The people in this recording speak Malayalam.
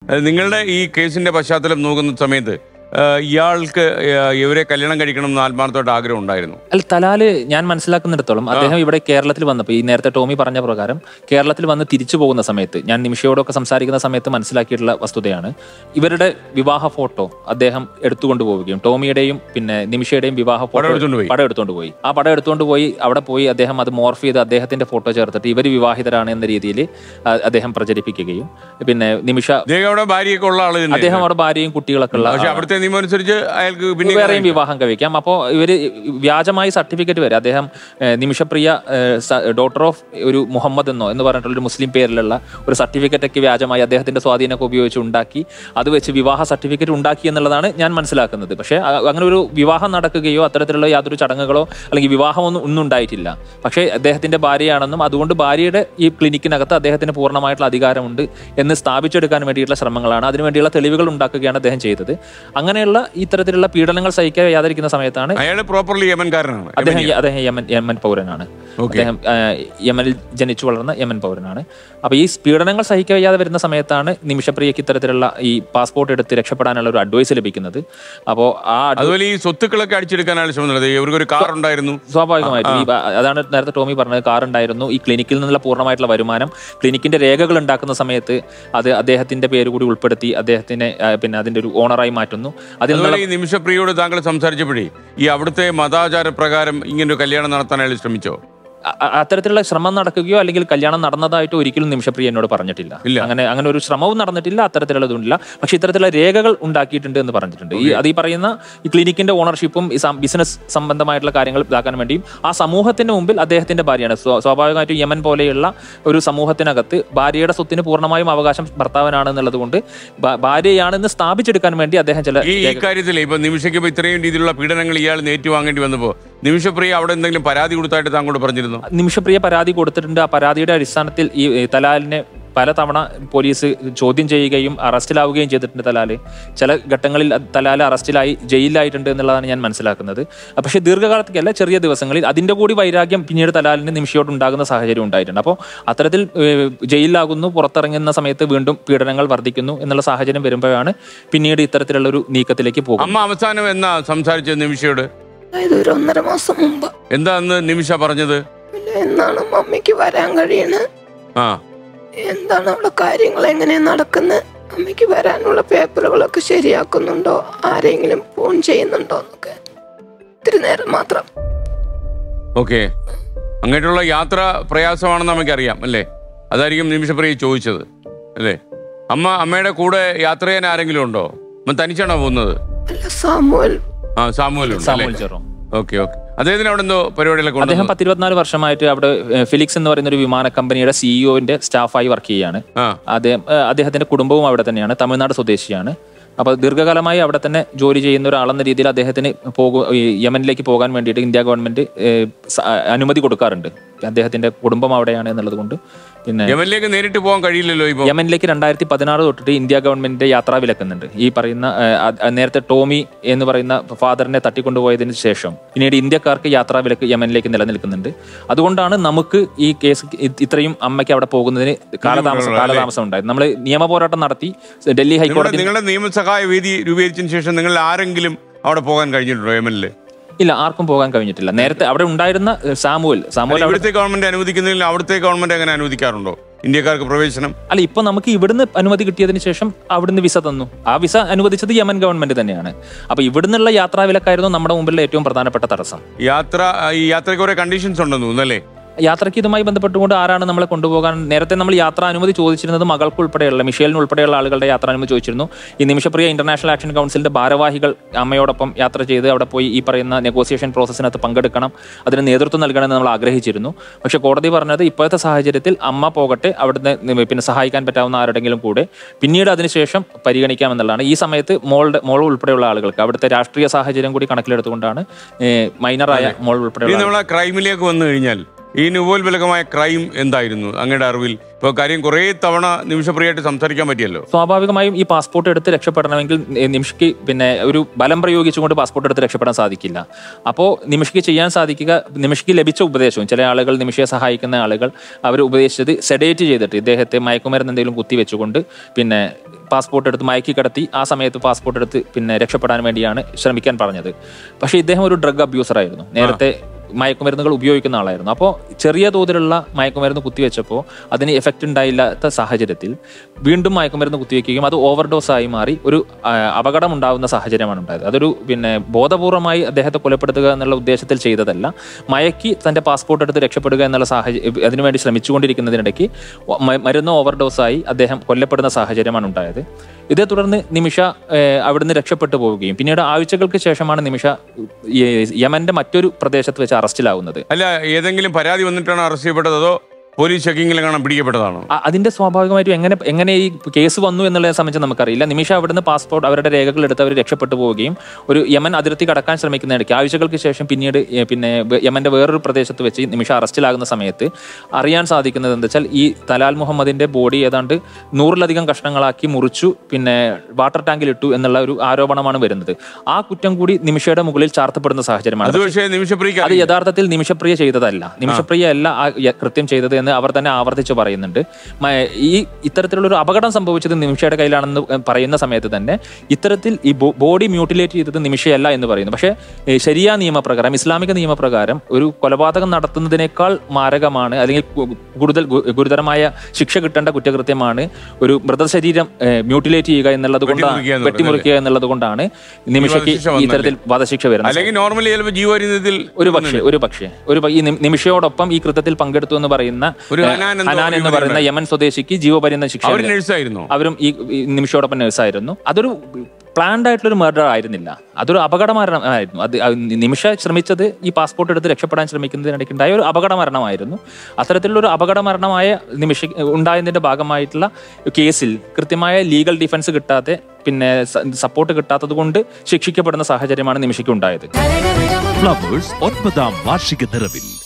നിങ്ങളുടെ ഈ കേസിന്റെ പശ്ചാത്തലം നോക്കുന്ന സമയത്ത് ഇയാൾക്ക് ഇവരെ കല്യാണം കഴിക്കണം എന്ന് ആത്മാർത്ഥമായിട്ട് ആഗ്രഹം ഉണ്ടായിരുന്നു? അല്ല, തലാല് ഞാൻ മനസ്സിലാക്കുന്നിടത്തോളം അദ്ദേഹം ഇവിടെ കേരളത്തിൽ വന്നപ്പോൾ, ഈ നേരത്തെ ടോമി പറഞ്ഞ പ്രകാരം കേരളത്തിൽ വന്ന് തിരിച്ചു പോകുന്ന സമയത്ത് ഞാൻ നിമിഷയോടൊക്കെ സംസാരിക്കുന്ന സമയത്ത് മനസ്സിലാക്കിയിട്ടുള്ള വസ്തുതയാണ്, ഇവരുടെ വിവാഹ ഫോട്ടോ അദ്ദേഹം എടുത്തുകൊണ്ട് പോവുകയും ടോമിയുടെയും പിന്നെ നിമിഷയുടെയും വിവാഹ ഫോട്ടോ പടം എടുത്തുകൊണ്ട് പോയി. ആ പടം എടുത്തുകൊണ്ട് പോയി അവിടെ പോയി അദ്ദേഹം അത് മോർഫ് ചെയ്ത് അദ്ദേഹത്തിന്റെ ഫോട്ടോ ചേർത്തിട്ട് ഇവർ വിവാഹിതരാണ് എന്ന രീതിയിൽ അദ്ദേഹം പ്രചരിപ്പിക്കുകയും, പിന്നെ നിമിഷ അദ്ദേഹം അവിടെ ഭാര്യയും കുട്ടികളൊക്കെ ഉള്ള നിയമമനുസരിച്ച് അയാൾക്ക് വേറെയും വിവാഹം കഴിക്കാം. അപ്പോൾ ഇവര് വ്യാജമായി സർട്ടിഫിക്കറ്റ് വരെ അദ്ദേഹം നിമിഷപ്രിയ ഡോട്ടർ ഓഫ് ഒരു മുഹമ്മദ് എന്ന് പറഞ്ഞിട്ടുള്ള ഒരു മുസ്ലിം പേരിലുള്ള ഒരു സർട്ടിഫിക്കറ്റ് ഒക്കെ വ്യാജമായി അദ്ദേഹത്തിന്റെ സ്വാധീനമൊക്കെ ഉപയോഗിച്ച് ഉണ്ടാക്കി അത് വെച്ച് വിവാഹ സർട്ടിഫിക്കറ്റ് ഉണ്ടാക്കി എന്നുള്ളതാണ് ഞാൻ മനസ്സിലാക്കുന്നത്. പക്ഷേ അങ്ങനെ ഒരു വിവാഹം നടക്കുകയോ അത്തരത്തിലുള്ള യാതൊരു ചടങ്ങുകളോ അല്ലെങ്കിൽ വിവാഹമൊന്നും ഉണ്ടായിട്ടില്ല. പക്ഷേ അദ്ദേഹത്തിന്റെ ഭാര്യയാണെന്നും അതുകൊണ്ട് ഭാര്യയുടെ ഈ ക്ലിനിക്കിനകത്ത് അദ്ദേഹത്തിന് പൂർണ്ണമായിട്ടുള്ള അധികാരമുണ്ട് എന്ന് സ്ഥാപിച്ചെടുക്കാൻ വേണ്ടിയിട്ടുള്ള ശ്രമങ്ങളാണ്, അതിനുവേണ്ടിയുള്ള തെളിവുകൾ ഉണ്ടാക്കുകയാണ് അദ്ദേഹം ചെയ്തത്. അങ്ങനെയുള്ള ഇത്തരത്തിലുള്ള പീഡനങ്ങൾ സഹിക്കാൻ വയ്യാതിരിക്കുന്ന സമയത്താണ് അദ്ദേഹം യമൻ പൗരനാണ്. അദ്ദേഹം യമനിൽ ജനിച്ചു വളർന്ന യമൻ പൗരനാണ്. അപ്പൊ ഈ പീഡനങ്ങൾ സഹിക്കാൻ വയ്യാതെ വരുന്ന സമയത്താണ് നിമിഷപ്രിയക്ക് ഇത്തരത്തിലുള്ള ഈ പാസ്പോർട്ട് എടുത്ത് രക്ഷപ്പെടാനുള്ള ഒരു അഡ്വൈസ് ലഭിക്കുന്നത്. അപ്പോൾ അതുപോലെ ഈ സ്വത്തുക്കളൊക്കെ അടിച്ചെടുക്കാനാണ് ശ്രമം നടത്തിയത്. ഇവർക്കൊരു കാർ ഉണ്ടായിരുന്നു. സ്വാഭാവികമായിട്ടും അതാണ് നേരത്തെ ടോമി പറഞ്ഞത്, കാർ ഉണ്ടായിരുന്നു. ഈ ക്ലിനിക്കിൽ നിന്നുള്ള പൂർണ്ണമായിട്ടുള്ള വരുമാനം ക്ലിനിക്കിന്റെ രേഖകൾ ഉണ്ടാക്കുന്ന സമയത്ത് അത് അദ്ദേഹത്തിന്റെ പേര് കൂടി ഉൾപ്പെടുത്തി അദ്ദേഹത്തിനെ പിന്നെ അതിന്റെ ഒരു ഓണറായി മാറ്റുന്നു. അതുപോലെ ഈ നിമിഷപ്രിയോട് താങ്കൾ സംസാരിച്ചപ്പോഴേ ഈ അവിടുത്തെ മതാചാര പ്രകാരം ഇങ്ങനൊരു കല്യാണം നടത്താനായിട്ട് ശ്രമിച്ചോ? അത്തരത്തിലുള്ള ശ്രമം നടക്കുകയോ അല്ലെങ്കിൽ കല്യാണം നടന്നതായിട്ടോ ഒരിക്കലും നിമിഷപ്രിയ എന്നോട് പറഞ്ഞിട്ടില്ല. അങ്ങനെ ഒരു ശ്രമവും നടന്നിട്ടില്ല, അത്തരത്തിലുള്ളതുമില്ല. പക്ഷെ ഇത്തരത്തിലുള്ള രേഖകൾ ഉണ്ടാക്കിയിട്ടുണ്ട് എന്ന് പറഞ്ഞിട്ടുണ്ട്. ഈ പറയുന്ന ഈ ക്ലിനിക്കിന്റെ ഓണർഷിപ്പും ഈ ബിസിനസ് സംബന്ധമായിട്ടുള്ള കാര്യങ്ങൾ ഇതാക്കാൻ വേണ്ടിയും ആ സമൂഹത്തിന്റെ മുമ്പിൽ അദ്ദേഹത്തിന്റെ ഭാര്യയാണ്. സ്വാഭാവികമായിട്ടും യമൻ പോലെയുള്ള ഒരു സമൂഹത്തിനകത്ത് ഭാര്യയുടെ സ്വത്തിന് പൂർണ്ണമായും അവകാശം ഭർത്താവിനാണ് എന്നുള്ളത് കൊണ്ട് ഭാര്യയാണെന്ന് സ്ഥാപിച്ചെടുക്കാൻ വേണ്ടി അദ്ദേഹം ചില ഈ കാര്യത്തിൽ ഇപ്പൊ നിമിഷയ്ക്ക് ഇത്രയും രീതിയിലുള്ള പീഡനങ്ങൾ ഇയാൾ നേറ്റുവാങ്ങേണ്ടി വന്നപ്പോ നിമിഷപ്രിയ അവിടെ എന്തെങ്കിലും പരാതി കൊടുത്തായിട്ട് താങ്കളോട് പറഞ്ഞിരുന്നു? നിമിഷപ്രിയ പരാതി കൊടുത്തിട്ടുണ്ട്. ആ പരാതിയുടെ അടിസ്ഥാനത്തിൽ ഈ തലാലിനെ പലതവണ പോലീസ് ചോദ്യം ചെയ്യുകയും അറസ്റ്റിലാവുകയും ചെയ്തിട്ടുണ്ട്. തലാല് ചില ഘട്ടങ്ങളിൽ തലാല് അറസ്റ്റിലായി ജയിലിലായിട്ടുണ്ട് എന്നുള്ളതാണ് ഞാൻ മനസ്സിലാക്കുന്നത്. പക്ഷേ ദീർഘകാലത്തേക്കല്ല, ചെറിയ ദിവസങ്ങളിൽ അതിൻ്റെ കൂടി വൈരാഗ്യം പിന്നീട് തലാലിന് നിമിഷയോട് ഉണ്ടാകുന്ന സാഹചര്യം ഉണ്ടായിട്ടുണ്ട്. അപ്പോൾ അത്തരത്തിൽ ജയിലിലാകുന്നു, പുറത്തിറങ്ങുന്ന സമയത്ത് വീണ്ടും പീഡനങ്ങൾ വർദ്ധിക്കുന്നു എന്നുള്ള സാഹചര്യം വരുമ്പോഴാണ് പിന്നീട് ഇത്തരത്തിലുള്ള ഒരു നീക്കത്തിലേക്ക് പോകും. അമ്മ അവസാനം എന്നാ സംസാരിച്ചത് നിമിഷയോട്? ഒരു 1.5 മാസം മുമ്പ്. എന്താന്ന് നിമിഷ പറഞ്ഞത്? എന്നാണ് മമ്മിക്ക് വരാൻ കഴിയണത്, എന്താണ് അവിടെ കാര്യങ്ങൾ എങ്ങനെ നടക്കുന്നത്, അമ്മയ്ക്ക് വരാനുള്ള പേപ്പറുകളൊക്കെ ശരിയാക്കുന്നുണ്ടോ, ആരെങ്കിലും ഫോൺ ചെയ്യുന്നുണ്ടോ എന്നൊക്കെ. ഇത്തിരി നേരം മാത്രം. ഓക്കെ, അങ്ങോട്ടുള്ള യാത്ര പ്രയാസമാണെന്ന് നമുക്കറിയാം അല്ലേ? അതായിരിക്കും നിമിഷപ്രിയ ചോദിച്ചത് അല്ലേ? അമ്മയുടെ കൂടെ യാത്ര ചെയ്യാൻ ആരെങ്കിലും ഉണ്ടോ? അമ്മ തനിച്ചാണോ പോകുന്നത്? സാമുവൽ. സാമുവൽ ചെറോ. Okay okay. അദ്ദേഹത്തിന് അവിടെ എന്തോ പരിപാടികളൊക്കെ? അദ്ദേഹം 10-24 വർഷമായിട്ട് അവിടെ ഫിലിക്സ് എന്ന് പറയുന്ന ഒരു വിമാന കമ്പനിയുടെ സിഇഒന്റെ സ്റ്റാഫായി വർക്ക് ചെയ്യാണ്. അദ്ദേഹത്തിന്റെ കുടുംബവും അവിടെ തന്നെയാണ്, തമിഴ്നാട് സ്വദേശിയാണ്. അപ്പോൾ ദീർഘകാലമായി അവിടെ തന്നെ ജോലി ചെയ്യുന്ന ഒരാളെന്ന രീതിയിൽ അദ്ദേഹത്തിന് യമനിലേക്ക് പോകാൻ വേണ്ടിയിട്ട് ഇന്ത്യ ഗവൺമെന്റ് അനുമതി കൊടുക്കാറുണ്ട്. അദ്ദേഹത്തിന്റെ കുടുംബം അവിടെയാണ് എന്നുള്ളത് കൊണ്ട് പിന്നെ യമനിലേക്ക് നേരിട്ട് പോകാൻ കഴിയില്ലല്ലോ. യമനിലേക്ക് 2016 തൊട്ടിട്ട് ഇന്ത്യ ഗവൺമെന്റ് യാത്രാ വിലക്കുന്നുണ്ട്. ഈ പറയുന്ന നേരത്തെ ടോമി എന്ന് പറയുന്ന ഫാദറിനെ തട്ടിക്കൊണ്ടുപോയതിനു ശേഷം പിന്നീട് ഇന്ത്യക്കാർക്ക് യാത്രാ വിലക്ക് യമനിലേക്ക് നിലനിൽക്കുന്നുണ്ട്. അതുകൊണ്ടാണ് നമുക്ക് ഈ കേസ് ഇത്രയും അമ്മയ്ക്ക് അവിടെ പോകുന്നതിന് കാലതാമസം ഉണ്ടായത്. നമ്മൾ നിയമ പോരാട്ടം നടത്തി ഡൽഹി ഹൈക്കോടതി. നിങ്ങളുടെ നിയമസഹായ വേദി രൂപീകരിച്ചതിന് ശേഷം നിങ്ങൾ ആരെങ്കിലും അവിടെ പോകാൻ കഴിഞ്ഞിട്ടുണ്ടോ യമനില്? ഇല്ല, ആർക്കും പോകാൻ കഴിഞ്ഞിട്ടില്ല. നേരത്തെ അവിടെ ഉണ്ടായിരുന്ന സാമുവൽ ഇവിടുത്തെ ഗവൺമെന്റ് അനുവദിക്കുന്നില്ല, അവിടുത്തെ ഗവൺമെന്റ് അങ്ങനെ അനുവദിക്കാറുണ്ടോ ഇന്ത്യക്കാർക്ക് പ്രവേശനം? അല്ല, ഇപ്പൊ നമുക്ക് ഇവിടുന്ന് അനുമതി കിട്ടിയതിന് ശേഷം അവിടുന്ന് വിസ തന്നു. ആ വിസ അനുവദിച്ചത് യമൻ ഗവൺമെന്റ് തന്നെയാണ്. അപ്പൊ ഇവിടുന്നുള്ള യാത്രാ വിലക്കായിരുന്നു നമ്മുടെ മുമ്പിലുള്ള ഏറ്റവും പ്രധാനപ്പെട്ട തടസ്സം. യാത്രയ്ക്ക് കുറെ കണ്ടീഷൻസ് ഉണ്ടെന്ന് തോന്നുന്നല്ലേ? യാത്രയ്ക്ക് ഇതുമായി ബന്ധപ്പെട്ടുകൊണ്ട് ആരാണ് നമ്മളെ കൊണ്ടുപോകാൻ, നേരത്തെ നമ്മൾ യാത്രാ അനുമതി ചോദിച്ചിരുന്നത് മകൾക്ക് ഉൾപ്പെടെയുള്ള മിഷേലിന് ഉൾപ്പെടെയുള്ള ആളുകളുടെ യാത്രാ അനുമതി ചോദിച്ചിരുന്നു. ഈ നിമിഷപ്രിയ ഇന്റർനാഷണൽ ആക്ഷൻ കൗൺസിലിന്റെ ഭാരവാഹികൾ അമ്മയോടൊപ്പം യാത്ര ചെയ്ത് അവിടെ പോയി ഈ പറയുന്ന നെഗോസിയേഷൻ പ്രോസസ്സിനകത്ത് പങ്കെടുക്കണം, അതിന് നേതൃത്വം നൽകണമെന്ന് നമ്മൾ ആഗ്രഹിച്ചിരുന്നു. പക്ഷേ കോടതി പറഞ്ഞത് ഇപ്പോഴത്തെ സാഹചര്യത്തിൽ അമ്മ പോകട്ടെ, അവിടുന്ന് പിന്നെ സഹായിക്കാൻ പറ്റാവുന്ന ആരുടെങ്കിലും കൂടെ പിന്നീട് അതിനുശേഷം പരിഗണിക്കാമെന്നുള്ളതാണ്. ഈ സമയത്ത് മോൾ ഉൾപ്പെടെയുള്ള ആളുകൾക്ക് അവിടുത്തെ രാഷ്ട്രീയ സാഹചര്യം കൂടി കണക്കിലെടുത്തുകൊണ്ടാണ് മൈനറായ മോൾ ഉൾപ്പെടെയുള്ള ക്രൈമിലേക്ക് വന്നു കഴിഞ്ഞാൽ ഈ ഉപോത്ബലകമായ ക്രൈം എന്തായിരുന്നു അങ്ങയുടെ അറിവിൽ? ഇപ്പോൾ കാര്യം കുറേ തവണ നിമിഷപ്രിയമായിട്ട് സംസാരിക്കാൻ പറ്റിയല്ലോ. സ്വാഭാവികമായും ഈ പാസ്പോർട്ട് എടുത്ത് രക്ഷപ്പെടണമെങ്കിൽ നിമിഷയ്ക്ക് പിന്നെ ഒരു ബലം പ്രയോഗിച്ചുകൊണ്ട് പാസ്പോർട്ട് എടുത്ത് രക്ഷപ്പെടാൻ സാധിക്കില്ല. അപ്പോൾ നിമിഷയ്ക്ക് ചെയ്യാൻ സാധിക്കുക, നിമിഷയ്ക്ക് ലഭിച്ച ഉപദേശവും ചില ആളുകൾ, നിമിഷയെ സഹായിക്കുന്ന ആളുകൾ, അവർ ഉപദേശിച്ചത് സെഡേറ്റ് ചെയ്തിട്ട് ഇദ്ദേഹത്തെ മയക്കുമരുന്ന് എന്തെങ്കിലും കുത്തിവെച്ചുകൊണ്ട് പിന്നെ പാസ്പോർട്ട് എടുത്ത് മയക്കി കിടത്തി ആ സമയത്ത് പാസ്പോർട്ട് എടുത്ത് പിന്നെ രക്ഷപ്പെടാൻ വേണ്ടിയാണ് ശ്രമിക്കാൻ പറഞ്ഞത്. പക്ഷേ ഇദ്ദേഹം ഒരു ഡ്രഗ് അബ്യൂസർ ആയിരുന്നു, നേരത്തെ മയക്കുമരുന്നുകൾ ഉപയോഗിക്കുന്ന ആളായിരുന്നു. അപ്പോൾ ചെറിയ തോതിലുള്ള മയക്കുമരുന്ന് കുത്തിവെച്ചപ്പോൾ അതിന് എഫക്റ്റ് ഉണ്ടായില്ലാത്ത സാഹചര്യത്തിൽ വീണ്ടും മയക്കുമരുന്ന് കുത്തിവെക്കുകയും അത് ഓവർഡോസായി മാറി ഒരു അപകടം ഉണ്ടാകുന്ന സാഹചര്യമാണ് ഉണ്ടായത്. അതൊരു പിന്നെ ബോധപൂർവമായി അദ്ദേഹത്തെ കൊലപ്പെടുത്തുക എന്നുള്ള ഉദ്ദേശത്തിൽ ചെയ്തതല്ല, മയക്കി തൻ്റെ പാസ്പോർട്ട് എടുത്ത് രക്ഷപ്പെടുക എന്നുള്ള സാഹചര്യം അതിനുവേണ്ടി ശ്രമിച്ചുകൊണ്ടിരിക്കുന്നതിനിടയ്ക്ക് മരുന്ന് ഓവർഡോസായി അദ്ദേഹം കൊല്ലപ്പെടുന്ന സാഹചര്യമാണ് ഉണ്ടായത്. ഇതേ തുടർന്ന് നിമിഷ അവിടുന്ന് രക്ഷപ്പെട്ടു പോവുകയും പിന്നീട് ആഴ്ചകൾക്ക് ശേഷമാണ് നിമിഷ യമന്റെ മറ്റൊരു പ്രദേശത്ത് വെച്ച് അറസ്റ്റിലാവുന്നത്. അല്ല, ഏതെങ്കിലും പരാതി വന്നിട്ടാണ് അറസ്റ്റ് ചെയ്യപ്പെട്ടത്, അതോ പോലീസ് ചെക്കിങ്ങിൽ കാണാൻ പിടിക്കപ്പെട്ടതാണോ? അതിന്റെ സ്വാഭാവികമായിട്ടും എങ്ങനെ ഈ കേസ് വന്നു എന്നുള്ളതിനെ സംബന്ധിച്ച് നമുക്കറിയില്ല. നിമിഷ അവിടുന്ന് പാസ്പോർട്ട് അവരുടെ രേഖകൾ എടുത്ത് അവർ രക്ഷപ്പെട്ടു പോവുകയും ഒരു യമൻ അതിർത്തി കടക്കാൻ ശ്രമിക്കുന്നതിനിടയ്ക്ക് ആഴ്ചകൾക്ക് ശേഷം പിന്നീട് പിന്നെ യമന്റെ വേറൊരു പ്രദേശത്ത് വെച്ച് നിമിഷ അറസ്റ്റിലാകുന്ന സമയത്ത് അറിയാൻ സാധിക്കുന്നത് എന്താ വെച്ചാൽ ഈ തലാൽ മുഹമ്മദിന്റെ ബോഡി ഏതാണ്ട് 100-ലധികം കഷ്ണങ്ങളാക്കി മുറിച്ചു പിന്നെ വാട്ടർ ടാങ്കിൽ ഇട്ടു എന്നുള്ള ഒരു ആരോപണമാണ് വരുന്നത്. ആ കുറ്റം കൂടി നിമിഷയുടെ മുകളിൽ ചാർത്തപ്പെടുന്ന സാഹചര്യമാണ്. അത് യഥാർത്ഥത്തിൽ നിമിഷപ്രിയ ചെയ്തതല്ല, നിമിഷപ്രിയ അല്ല ആ കൃത്യം ചെയ്തത് എന്ന് അവർ തന്നെ ആവർത്തിച്ച് പറയുന്നുണ്ട്. ഈ ഇത്തരത്തിലുള്ള ഒരു അപകടം സംഭവിച്ചത് നിമിഷയുടെ കയ്യിലാണെന്ന് പറയുന്ന സമയത്ത് തന്നെ ഇത്തരത്തിൽ ഈ ബോഡി മ്യൂട്ടിലേറ്റ് ചെയ്തത് നിമിഷയല്ല എന്ന് പറയുന്നു. പക്ഷേ ശരിയാ നിയമപ്രകാരം, ഇസ്ലാമിക നിയമപ്രകാരം ഒരു കൊലപാതകം നടത്തുന്നതിനേക്കാൾ മാരകമാണ് അല്ലെങ്കിൽ കൂടുതൽ ഗുരുതരമായ ശിക്ഷ കിട്ടേണ്ട കുറ്റകൃത്യമാണ് ഒരു മൃതശരീരം മ്യൂട്ടിലേറ്റ് ചെയ്യുക എന്നുള്ളത് കൊണ്ടാണ്, വെട്ടിമുറിക്കുക എന്നുള്ളത് കൊണ്ടാണ് നിമിഷയ്ക്ക് ഇത്തരത്തിൽ വധശിക്ഷ വരുന്നത്. ഒരു പക്ഷേ ഈ നിമിഷയോടൊപ്പം ഈ കൃത്യത്തിൽ പങ്കെടുത്തു എന്ന് പറയുന്ന ഹനാൻ എന്ന് പറയുന്ന യമൻ സ്വദേശിക്ക് ജീവപര്യന്തം ശിക്ഷ. അവരും ഈ നിമിഷയോടൊപ്പം നഴ്സായിരുന്നു. അതൊരു പ്ലാൻഡ് ആയിട്ടുള്ള ഒരു മർഡർ ആയിരുന്നില്ല, അതൊരു അപകട മരണമായിരുന്നു. അത് നിമിഷ ശ്രമിച്ചത് ഈ പാസ്പോർട്ട് എടുത്ത് രക്ഷപ്പെടാൻ ശ്രമിക്കുന്നതിനിടയ്ക്ക് ഉണ്ടായ ഒരു അപകട മരണമായിരുന്നു. അത്തരത്തിലുള്ള ഒരു അപകട മരണമായ നിമിഷ ഉണ്ടായതിന്റെ ഭാഗമായിട്ടുള്ള കേസിൽ കൃത്യമായ ലീഗൽ ഡിഫൻസ് കിട്ടാതെ പിന്നെ സപ്പോർട്ട് കിട്ടാത്തത് കൊണ്ട് ശിക്ഷിക്കപ്പെടുന്ന സാഹചര്യമാണ് നിമിഷയ്ക്ക് ഉണ്ടായത്. 9ാം വാർഷിക നിറവിൽ